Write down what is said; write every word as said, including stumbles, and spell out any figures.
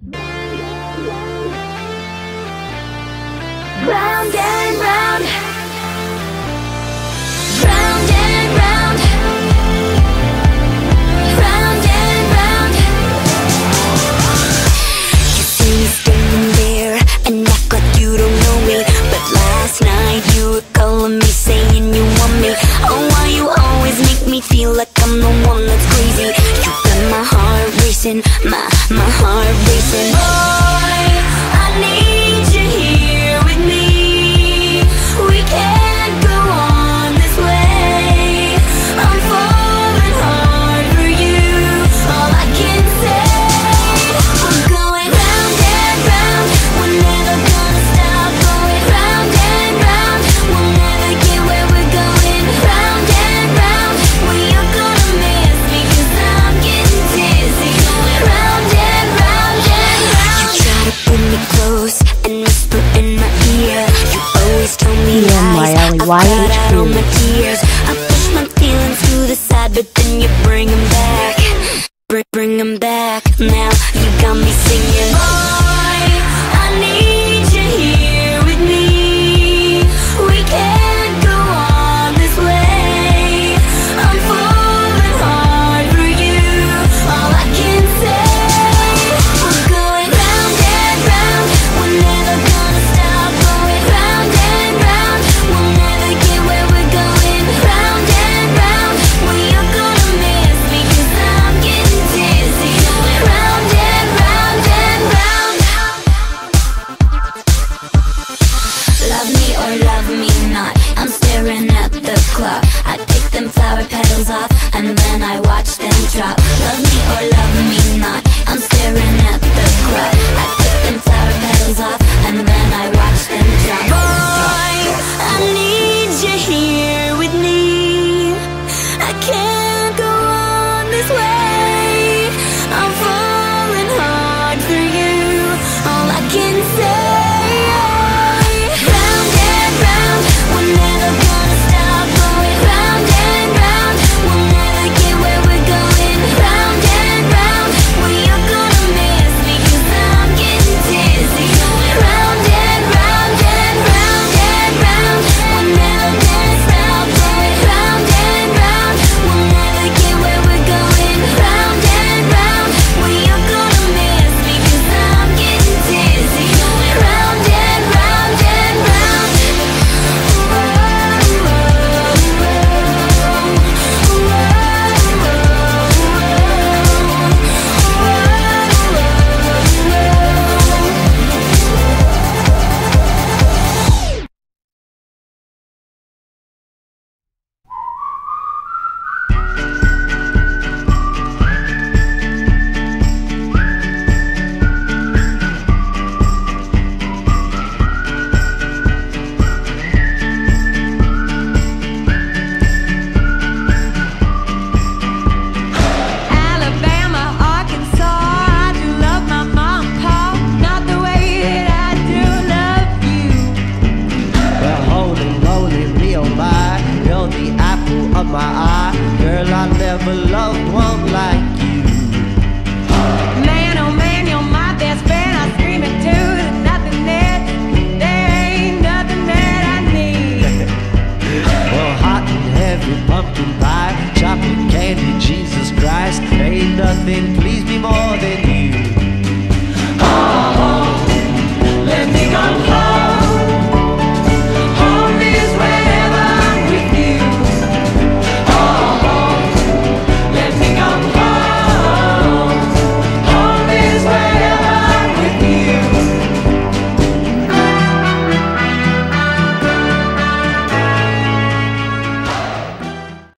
Round and round, round and round, round and round. You see me standing there and act like you don't know me, but last night you were calling me, saying you want me. Oh, why you always make me feel like I'm the one that's crazy? You got my heart racing, my, my heart racing. Boy, I need you here with me. We can't go on this way. I'm falling hard for you. All I can say, we're going round and round. We're never gonna stop going round and round. We'll never get where we're going. Round and round. Well, you're gonna miss me 'cause I'm getting dizzy. Going round and round and round. You try to pull me close and whisper in my ear. You always tell me lies. I got out all my tears. I push my feelings to the side, but then you bring them back. Bring, bring them back. Now you got me singing.